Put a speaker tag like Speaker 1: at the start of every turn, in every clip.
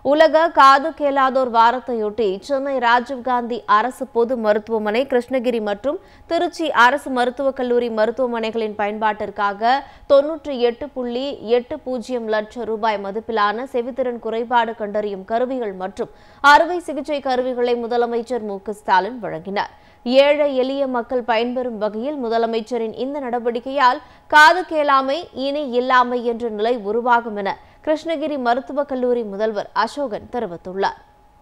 Speaker 1: உலக காது கேளாதோர் வாரத்தையொட்டி சென்னை ராஜீவ்காந்தி அரசு பொது மருத்துவமனை, கிருஷ்ணகிரி மற்றும் திருச்சி அரசு மருத்துவக் கல்லூரி மருத்துவமனைகளின் பயன்பாட்டிற்காக 98.80 லட்சம் ரூபாய் மதிப்பிலான செவித்திறன் குறைபாடு கண்டறியும் கருவிகள் மற்றும் அறுவை சிகிச்சை கருவிகளை முதலமைச்சர் மு க ஸ்டாலின் வழங்கினார். ஏழை எளிய மக்கள் பயன்பெறும் வகையில் முதலமைச்சரின் இந்த நடவடிக்கையால் காது கேளாமை இனி இல்லாமை என்ற நிலை உருவாகும் என கிருஷ்ணகிரி மருத்துவக் கல்லூரி முதல்வர் அசோகன் தெரிவித்துள்ளார்.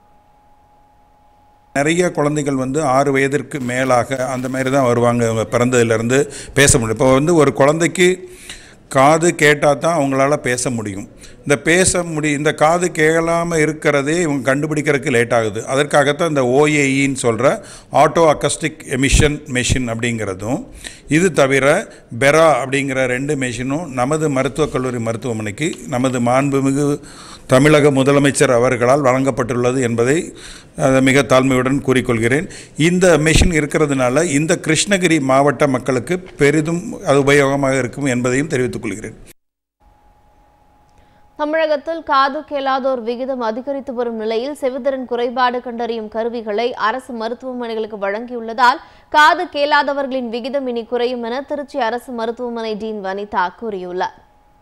Speaker 2: நிறைய குழந்தைகள் 6 வயதிற்கு மேலாக அந்த மாதிரி தான் வருவாங்க. அவங்க பிறந்ததிலிருந்து பேச முடியும். இப்போ ஒரு குழந்தைக்கு காது கேட்டால் தான் அவங்களால பேச முடியும். இந்த காது கேளாமல் இருக்கிறதே இவங்க கண்டுபிடிக்கிறதுக்கு லேட் ஆகுது. அதற்காகத்தான் இந்த ஓஏஇன்னு சொல்கிற ஆட்டோ அக்கஸ்டிக் எமிஷன் மெஷின் அப்படிங்கிறதும், இது தவிர பெரா அப்படிங்கிற 2 மெஷினும் நமது மருத்துவக் கல்லூரி மருத்துவமனைக்கு நமது மாண்புமிகு தமிழக முதலமைச்சர் அவர்களால் வழங்கப்பட்டுள்ளது என்பதை மிக தாழ்மையுடன் கூறிக்கொள்கிறேன். இந்த மெஷின் இருக்கிறதுனால இந்த கிருஷ்ணகிரி மாவட்ட மக்களுக்கு பெரிதும் அது உபயோகமாக இருக்கும் என்பதையும் தெரிவித்துக் கொள்கிறேன்.
Speaker 1: தமிழகத்தில் காது கேளாதோர் விகிதம் அதிகரித்து வரும் நிலையில் செவித்திறன் குறைபாடு கண்டறியும் கருவிகளை அரசு மருத்துவமனைகளுக்கு வழங்கியுள்ளதால் காது கேளாதவர்களின் விகிதம் இனி குறையும் என திருச்சி அரசு மருத்துவமனை டீன் வனிதா கூறியுள்ளார்.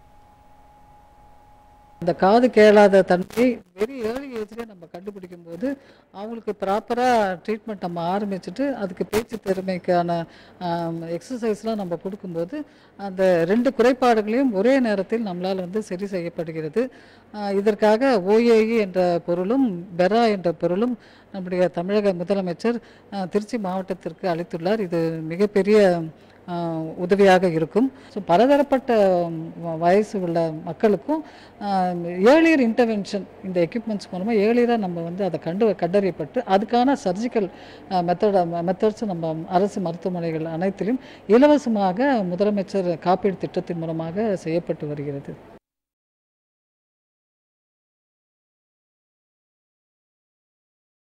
Speaker 3: இந்த காது கேளாத தன்மை வெரி ஏர்லி ஏஜ்லேயே நம்ம கண்டுபிடிக்கும் போது அவங்களுக்கு ப்ராப்பராக ட்ரீட்மெண்ட் நம்ம ஆரம்பிச்சுட்டு அதுக்கு பேச்சு திறமைக்கான எக்ஸசைஸ்லாம் நம்ம கொடுக்கும்போது அந்த 2 குறைபாடுகளையும் ஒரே நேரத்தில் நம்மளால் சரி செய்யப்படுகிறது. இதற்காக ஓஏஇ என்ற பொருளும் பெரா என்ற பொருளும் நம்முடைய தமிழக முதலமைச்சர் திருச்சி மாவட்டத்திற்கு அளித்துள்ளார். இது மிகப்பெரிய உதவியாக இருக்கும். ஸோ பலதரப்பட்ட வயசு உள்ள மக்களுக்கும் ஏர்லியர் இன்டர்வென்ஷன் இந்த எக்யூப்மெண்ட்ஸ் மூலமாக ஏர்லியராக நம்ம அதை கண்டறியப்பட்டு அதுக்கான சர்ஜிக்கல் மெத்தட்ஸ் நம்ம அரசு மருத்துவமனைகள் அனைத்திலும் இலவசமாக முதலமைச்சர் காப்பீடு திட்டத்தின் மூலமாக செய்யப்பட்டு வருகிறது.